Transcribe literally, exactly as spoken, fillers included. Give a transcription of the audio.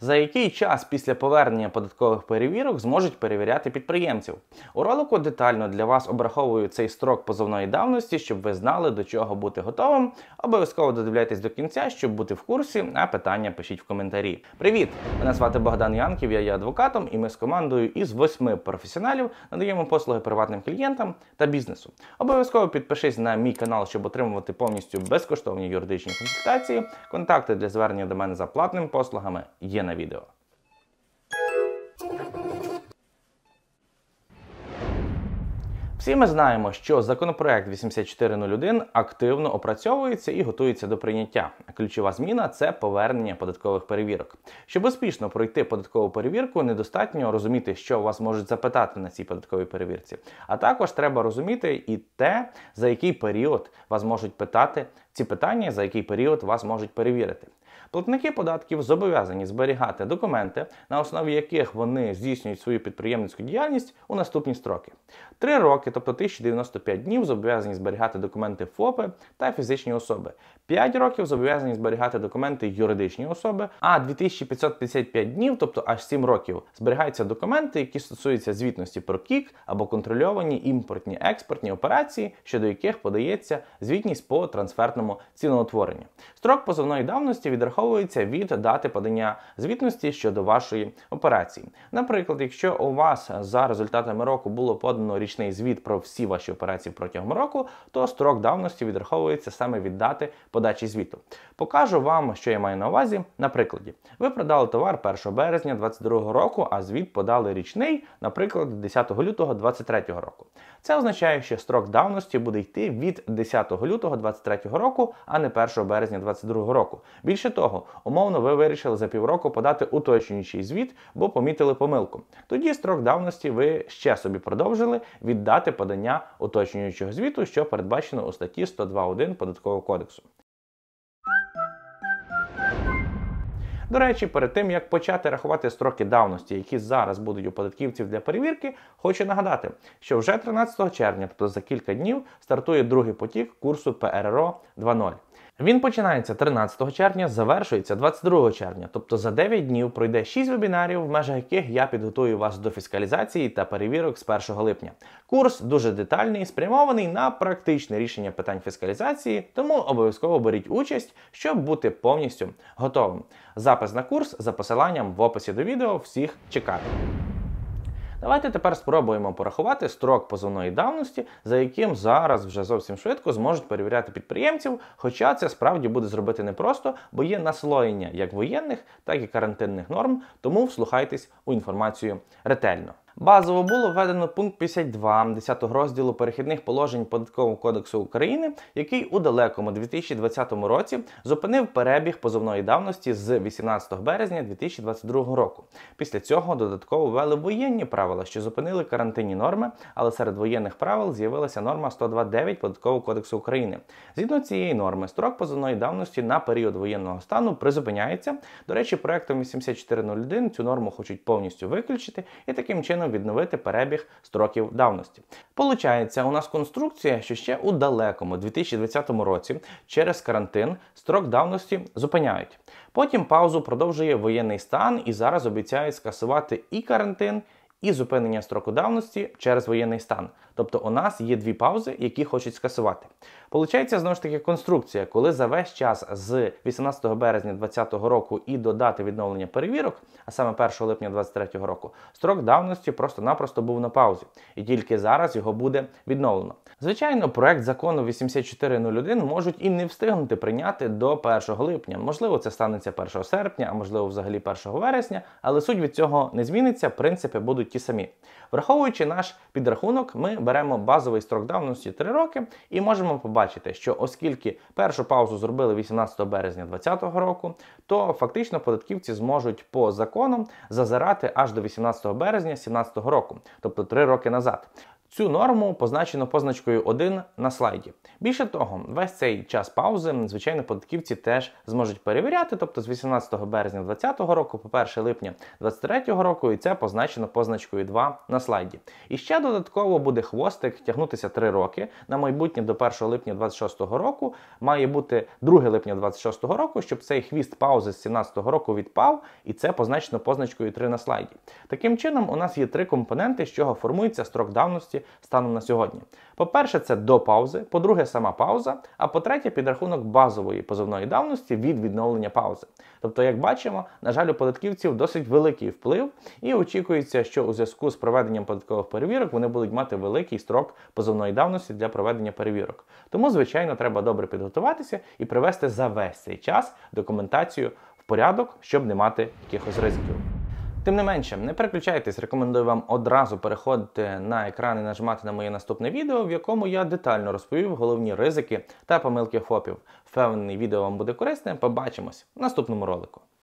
За який час після повернення податкових перевірок зможуть перевіряти підприємців? У ролику детально для вас обраховую цей строк позовної давності, щоб ви знали, до чого бути готовим. Обов'язково додивляйтесь до кінця, щоб бути в курсі, а питання пишіть в коментарі. Привіт! Мене звати Богдан Янків, я є адвокатом, і ми з командою із восьми професіоналів надаємо послуги приватним клієнтам та бізнесу. Обов'язково підпишись на мій канал, щоб отримувати повністю безкоштовні юридичні консультації. Контакти для звернення до мене за платними послугами є на відео. Всі ми знаємо, що законопроект вісімдесят чотири нуль один активно опрацьовується і готується до прийняття. Ключова зміна – це повернення податкових перевірок. Щоб успішно пройти податкову перевірку, недостатньо розуміти, що вас можуть запитати на цій податковій перевірці. А також треба розуміти і те, за який період вас можуть питати ці питання, за який період вас можуть перевірити. Платники податків зобов'язані зберігати документи, на основі яких вони здійснюють свою підприємницьку діяльність у наступні строки. Три роки, тобто тисяча дев'яносто п'ять днів, зобов'язані зберігати документи ФОПи та фізичні особи. п'ять років зобов'язані зберігати документи юридичні особи, а дві тисячі п'ятсот п'ятдесят п'ять днів, тобто аж сім років, зберігаються документи, які стосуються звітності про КІК або контрольовані імпортні експортні операції, щодо яких подається звітність по трансфертному ціноутворенню. Строк позовної давності відраховується від дати подання звітності щодо вашої операції. Наприклад, якщо у вас за результатами року було подано річний звіт про всі ваші операції протягом року, то строк давності відраховується саме від дати подачі звіту. Покажу вам, що я маю на увазі на прикладі. Ви продали товар першого березня двадцять другого року, а звіт подали річний, наприклад, десятого лютого двадцять третього року. Це означає, що строк давності буде йти від десятого лютого двадцять третього року, а не першого березня двадцять другого року. Більше того, умовно ви вирішили за півроку подати уточнюючий звіт, бо помітили помилку. Тоді строк давності ви ще собі продовжили від дати подання уточнюючого звіту, що передбачено у статті сто два один Податкового кодексу. До речі, перед тим, як почати рахувати строки давності, які зараз будуть у податківців для перевірки, хочу нагадати, що вже тринадцятого червня, тобто за кілька днів, стартує другий потік курсу Пе Ер Ер О два нуль. Він починається тринадцятого червня, завершується двадцять другого червня, тобто за дев'ять днів пройде шість вебінарів, в межах яких я підготую вас до фіскалізації та перевірок з першого липня. Курс дуже детальний, спрямований на практичне рішення питань фіскалізації, тому обов'язково беріть участь, щоб бути повністю готовим. Запис на курс за посиланням в описі до відео, всіх чекаю. Давайте тепер спробуємо порахувати строк позовної давності, за яким зараз вже зовсім швидко зможуть перевіряти підприємців, хоча це справді буде зробити непросто, бо є наслоєння як воєнних, так і карантинних норм, тому вслухайтесь у інформацію ретельно. Базово було введено пункт п'ятдесят два десятого розділу перехідних положень Податкового кодексу України, який у далекому дві тисячі двадцятому році зупинив перебіг позовної давності з вісімнадцятого березня дві тисячі двадцять другого року. Після цього додатково ввели воєнні правила, що зупинили карантинні норми, але серед воєнних правил з'явилася норма сто два дев'ять Податкового кодексу України. Згідно цієї норми, строк позовної давності на період воєнного стану призупиняється. До речі, проектом вісімдесят чотири нуль один цю норму хочуть повністю виключити і таким чином відновити перебіг строків давності. Получається, у нас конструкція, що ще у далекому дві тисячі двадцятому році через карантин строк давності зупиняють. Потім паузу продовжує воєнний стан і зараз обіцяють скасувати і карантин, і зупинення строку давності через воєнний стан. Тобто у нас є дві паузи, які хочуть скасувати. Получається, знову ж таки, конструкція, коли за весь час з вісімнадцятого березня двадцятого року і до дати відновлення перевірок, а саме першого липня двадцять третього року, строк давності просто-напросто був на паузі. І тільки зараз його буде відновлено. Звичайно, проект закону вісімдесят чотири нуль один можуть і не встигнути прийняти до першого липня. Можливо, це станеться першого серпня, а можливо взагалі першого вересня, але суть від цього не зміниться, принципи будуть ті самі. Враховуючи наш підрахунок, ми беремо базовий строк давності три роки і можемо побачити, що оскільки першу паузу зробили вісімнадцятого березня двадцятого року, то фактично податківці зможуть по законам зазирати аж до вісімнадцятого березня сімнадцятого року, тобто три роки назад. Цю норму позначено позначкою один на слайді. Більше того, весь цей час паузи, звичайно, податківці теж зможуть перевіряти, тобто з вісімнадцятого березня двадцятого року по перше липня двадцять третього року, і це позначено позначкою два на слайді. І ще додатково буде хвостик тягнутися три роки. На майбутнє до першого липня двадцять шостого року має бути друге липня двадцять шостого року, щоб цей хвіст паузи з сімнадцятого року відпав, і це позначено позначкою три на слайді. Таким чином, у нас є три компоненти, з чого формується строк давності станом на сьогодні. По-перше, це до паузи, по-друге, сама пауза, а по-третє, підрахунок базової позовної давності від відновлення паузи. Тобто, як бачимо, на жаль, у податківців досить великий вплив, і очікується, що у зв'язку з проведенням податкових перевірок вони будуть мати великий строк позовної давності для проведення перевірок. Тому, звичайно, треба добре підготуватися і привести за весь цей час документацію в порядок, щоб не мати якихось ризиків. Тим не менше, не переключайтесь, рекомендую вам одразу переходити на екран і нажимати на моє наступне відео, в якому я детально розповів головні ризики та помилки ФОПів. Впевнений, відео вам буде корисним. Побачимось в наступному ролику.